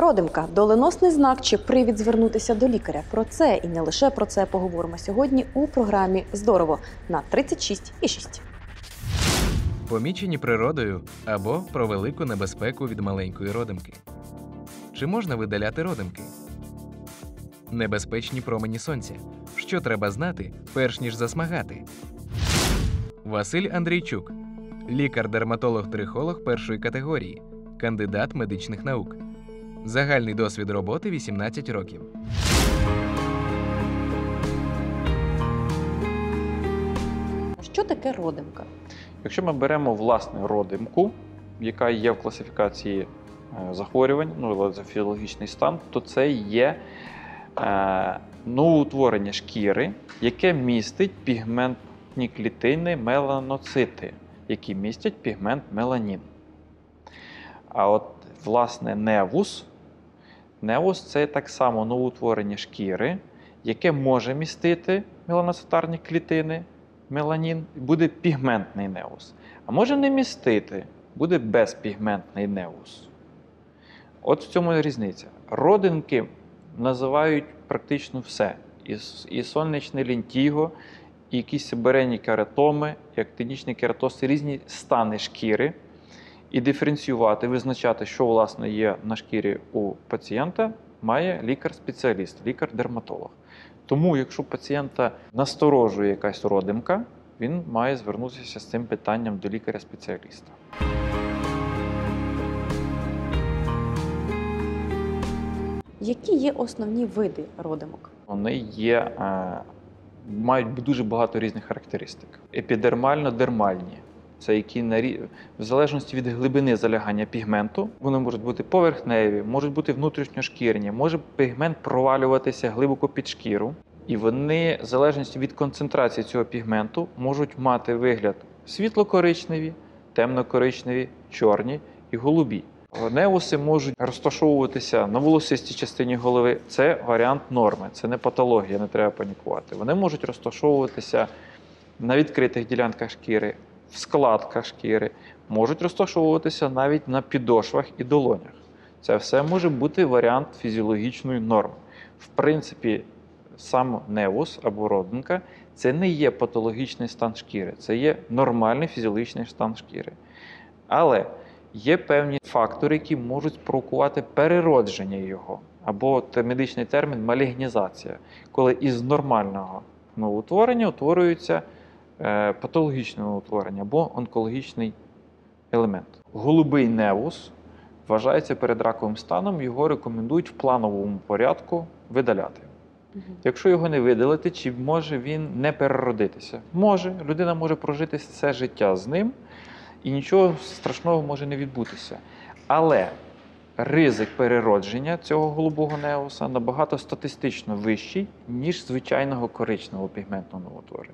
Родимка – доленосний знак чи привід звернутися до лікаря? Про це і не лише про це поговоримо сьогодні у програмі «Здорово» на 36,6. Помічені природою або про велику небезпеку від маленької родимки. Чи можна видаляти родимки? Небезпечні промені сонця. Що треба знати, перш ніж засмагати? Василь Андрійчук. Лікар-дерматолог-трихолог першої категорії. Кандидат медичних наук. Загальний досвід роботи 18 років. Що таке родимка? Якщо ми беремо власне родимку, яка є в класифікації захворювань, це фізіологічний стан, то це є новоутворення шкіри, яке містить пігментні клітини меланоцити, які містять пігмент меланін. А от власне невус – це так само новоутворення шкіри, яке може містити меланоцитарні клітини, меланін, буде пігментний невус. А може не містити, буде безпігментний невус. От в цьому різниця. Родинки називають практично все. І сонячне лінтіго, і якісь сибирені кератоми, і актинічний кератоз, це різні стани шкіри. І диференціювати, визначати, що власне є на шкірі у пацієнта, має лікар-спеціаліст, лікар-дерматолог. Тому, якщо пацієнта насторожує якась родимка, він має звернутися з цим питанням до лікаря-спеціаліста. Які є основні види родимок? Вони мають дуже багато різних характеристик. Епідермально-дермальні. Це які в залежності від глибини залягання пігменту, вони можуть бути поверхневі, можуть бути внутрішньошкірні, може пігмент провалюватися глибоко під шкіру. І вони, в залежності від концентрації цього пігменту, можуть мати вигляд світло-коричневі, темно-коричневі, чорні і голубі. Невуси можуть розташовуватися на волосистій частині голови. Це варіант норми, це не патологія, не треба панікувати. Вони можуть розташовуватися на відкритих ділянках шкіри, в складках шкіри, можуть розташовуватися навіть на підошвах і долонях. Це все може бути варіант фізіологічної норми. В принципі, сам невус або родинка – це не є патологічний стан шкіри, це є нормальний фізіологічний стан шкіри. Але є певні фактори, які можуть спровокувати переродження його, або медичний термін – малігнізація, коли із нормального новоутворення утворюється патологічне новоутворення або онкологічний елемент. Голубий невус вважається передраковим станом, його рекомендують в плановому порядку видаляти. Якщо його не видалити, чи може він не переродитися? Може. Людина може прожити все життя з ним, і нічого страшного може не відбутися. Але ризик переродження цього голубого невуса набагато статистично вищий, ніж звичайного коричневого пігментного новоутворення.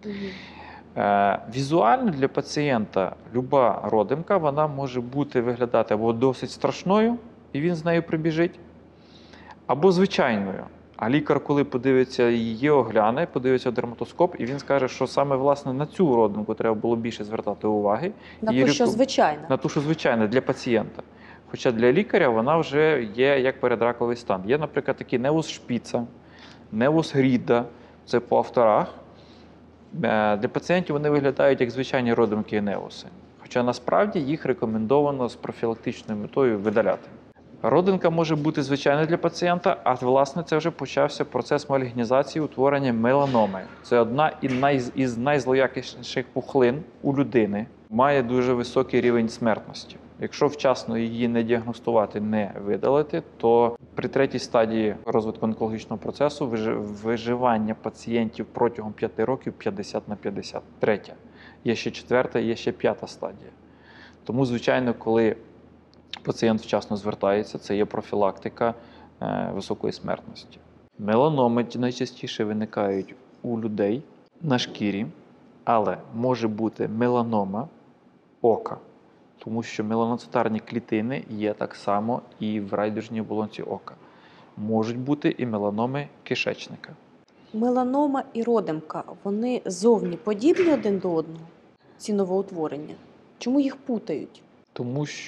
Візуально для пацієнта люба родимка, вона може виглядати або досить страшною, і він з нею прибіжить, або звичайною. А лікар, коли подивиться її, огляне, подивиться в дерматоскоп, і він скаже, що саме власне на цю родинку треба було більше звертати уваги. На ту, що звичайна. На ту, що звичайна для пацієнта. Хоча для лікаря вона вже є як передраковий стан. Є, наприклад, такий невус шпіца, невус Гріда, це по авторах. Для пацієнтів вони виглядають як звичайні родимки і невуси. Хоча насправді їх рекомендовано з профілактичною метою видаляти. Родинка може бути звичайною для пацієнта, а власне це вже почався процес малігнізації, утворення меланоми. Це одна із найзлоякісніших пухлин у людини. Має дуже високий рівень смертності. Якщо вчасно її не діагностувати, не видалити, то при третій стадії розвитку онкологічного процесу виживання пацієнтів протягом 5 років 50/50. Третя. Є ще четверта, є ще п'ята стадія. Тому, звичайно, коли пацієнт вчасно звертається, це є профілактика високої смертності. Меланоми найчастіше виникають у людей на шкірі, але може бути меланома ока, тому що меланоцитарні клітини є так само і в райдужній оболонці ока. Можуть бути і меланоми кишечника. Меланома і родимка, вони зовні подібні один до одного, ці новоутворення? Чому їх путають? Тому що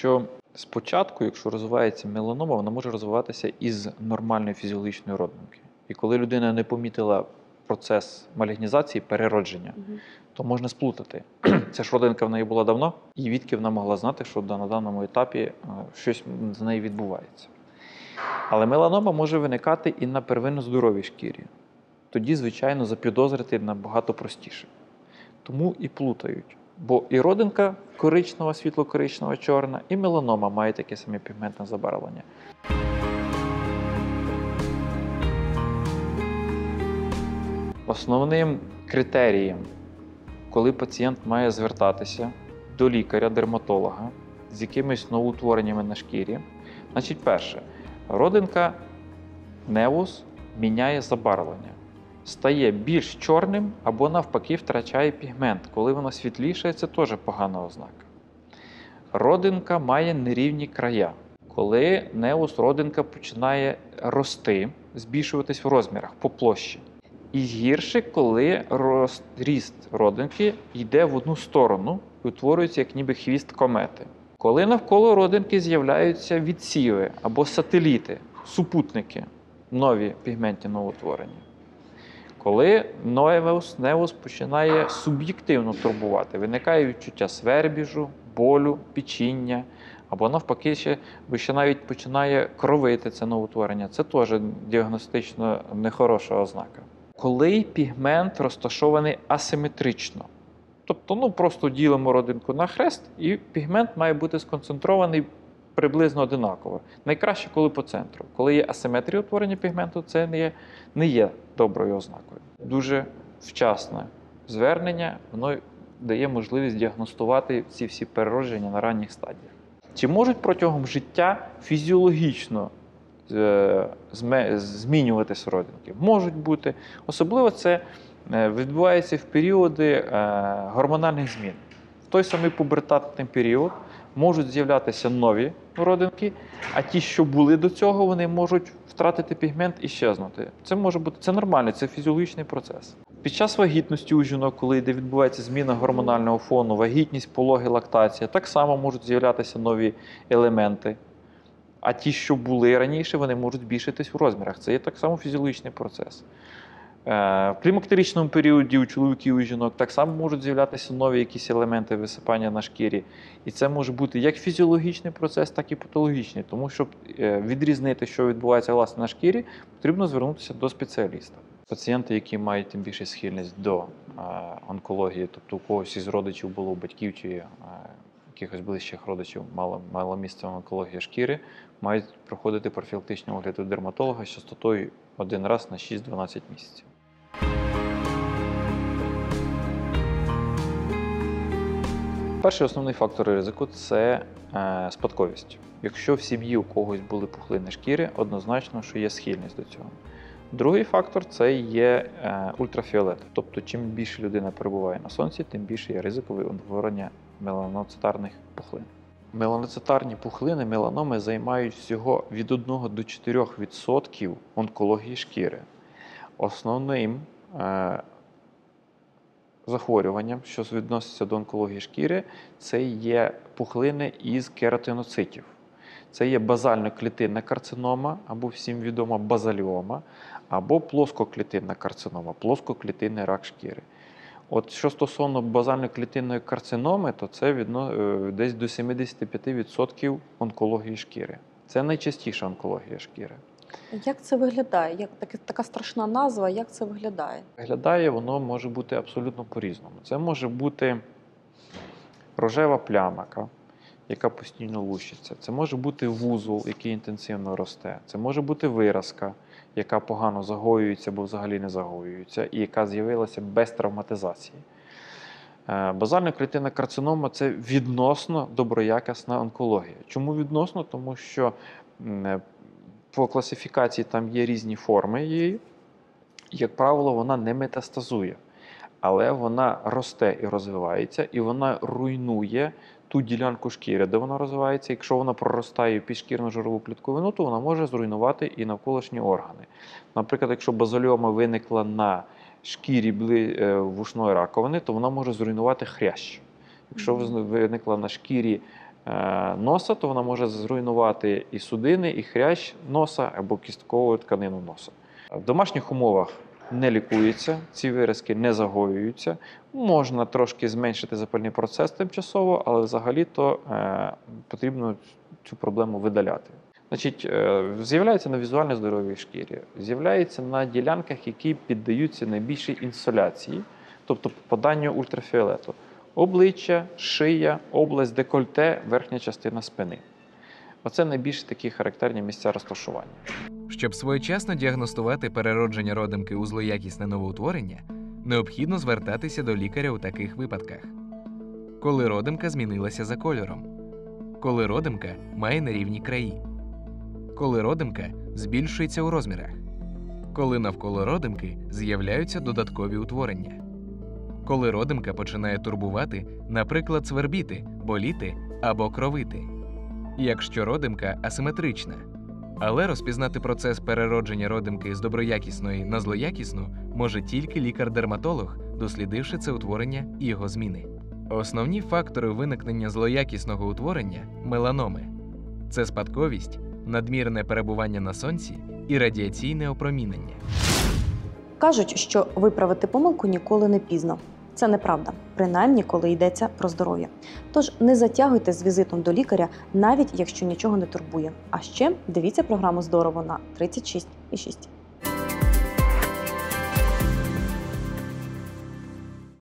Спочатку, якщо розвивається меланома, вона може розвиватися із нормальної фізіологічної родинки. І коли людина не помітила процес малігнізації, переродження, то можна сплутати. Ця ж родинка в неї була давно, і відки вона могла знати, що на даному етапі щось з нею відбувається. Але меланома може виникати і на первинно здоровій шкірі. Тоді, звичайно, запідозрити набагато простіше. Тому і плутають. Бо і родинка коричнева, світло-коричнева, чорна, і меланома має таке саме пігментне забарвлення. Основним критерієм, коли пацієнт має звертатися до лікаря-дерматолога з якимись новоутвореннями на шкірі, значить, перше, родинка невус міняє забарвлення. Стає більш чорним або навпаки втрачає пігмент. Коли вона світлішає, це теж погана ознака. Родинка має нерівні края. Коли невус родинка починає рости, збільшуватись в розмірах по площі. І гірше, коли ріст родинки йде в одну сторону і утворюється як ніби хвіст комети. Коли навколо родинки з'являються відсіви або сателіти, супутники, нові пігментні новоутворення. Коли невус починає суб'єктивно турбувати, виникає відчуття свербіжу, болю, печіння, або навпаки, ще навіть починає кровити це новоутворення. Це теж діагностично нехороша ознака. Коли пігмент розташований асиметрично, тобто просто ділимо родинку на хрест, і пігмент має бути сконцентрований приблизно одинаково. Найкраще, коли по центру. Коли є асиметрія утворення пігменту, це не є доброю ознакою. Дуже вчасне звернення, воно дає можливість діагностувати ці всі переродження на ранніх стадіях. Чи можуть протягом життя фізіологічно змінюватися родинки? Можуть бути. Особливо це відбувається в періоди гормональних змін. В той самий пубертатний період можуть з'являтися нові родинки, а ті, що були до цього, вони можуть втратити пігмент і щезнути. Це нормально, це фізіологічний процес. Під час вагітності у жінок, коли відбувається зміна гормонального фону, вагітність, пологи, лактація, так само можуть з'являтися нові елементи. А ті, що були раніше, вони можуть збільшитись в розмірах. Це є так само фізіологічний процес. В клімактеричному періоді у чоловіків і у жінок так само можуть з'являтися нові якісь елементи висипання на шкірі. І це може бути як фізіологічний процес, так і патологічний. Тому, щоб відрізнити, що відбувається власне на шкірі, потрібно звернутися до спеціаліста. Пацієнти, які мають тим більше схильність до онкології, тобто у когось із родичів було, батьків чи якихось ближчих родичів мала місце онкологія шкіри, мають проходити профілактичний огляд у дерматолога з частотою 1 раз на 6-12 місяців. Перший основний фактор ризику – це спадковість. Якщо в сім'ї у когось були пухлини шкіри, однозначно, що є схильність до цього. Другий фактор – це є ультрафіолет. Тобто, чим більше людина перебуває на сонці, тим більше є ризикове утворення меланоцитарних пухлин. Меланоцитарні пухлини, меланоми займають всього від 1 до 4% онкології шкіри. Основним захворюванням, що відноситься до онкології шкіри, це є пухлини із кератиноцитів. Це є базально-клітинна карцинома, або всім відома базаліома, або плоскоклітинна карцинома, плоскоклітинний рак шкіри. От що стосовно базально-клітинної карциноми, то це десь до 75% онкології шкіри. Це найчастіша онкологія шкіри. Як це виглядає? Така страшна назва, як це виглядає? Виглядає воно може бути абсолютно по-різному. Це може бути рожева плямка, яка постійно лущиться. Це може бути вузол, який інтенсивно росте. Це може бути виразка, яка погано загоюється або взагалі не загоюється, і яка з'явилася без травматизації. Базальна клітинна карцинома – це відносно доброякісна онкологія. Чому відносно? Тому що по класифікації там є різні форми її, і, як правило, вона не метастазує. Але вона росте і розвивається, і вона руйнує ту ділянку шкіри, де вона розвивається. Якщо вона проростає в підшкірну жирову клітковину, то вона може зруйнувати і навколишні органи. Наприклад, якщо базаліома виникла на шкірі вушної раковини, то вона може зруйнувати хрящ. Якщо виникла на шкірі носа, то вона може зруйнувати і судини, і хрящ носа або кісткову тканину носа. В домашніх умовах не лікується, ці виразки не загоюються. Можна трошки зменшити запальний процес тимчасово, але взагалі-то потрібно цю проблему видаляти. Значить, з'являється на візуально здоровій шкірі, з'являється на ділянках, які піддаються найбільшій інсоляції, тобто попаданню ультрафіолету. Обличчя, шия, область декольте, верхня частина спини. Оце найбільш такі характерні місця розташування. Щоб своєчасно діагностувати переродження родимки у злоякісне новоутворення, необхідно звертатися до лікаря у таких випадках. Коли родимка змінилася за кольором. Коли родимка має нерівні краї. Коли родимка збільшується у розмірах. Коли навколо родимки з'являються додаткові утворення. Коли родимка починає турбувати, наприклад, свербіти, боліти або кровити. Якщо родимка асиметрична. Але розпізнати процес переродження родимки з доброякісної на злоякісну може тільки лікар-дерматолог, дослідивши це утворення і його зміни. Основні фактори виникнення злоякісного утворення – меланоми. Це спадковість, надмірне перебування на сонці і радіаційне опромінення. Кажуть, що виправити помилку ніколи не пізно. Це неправда, принаймні, коли йдеться про здоров'я. Тож не затягуйте з візитом до лікаря, навіть якщо нічого не турбує. А ще дивіться програму «Здорово» на 36,6.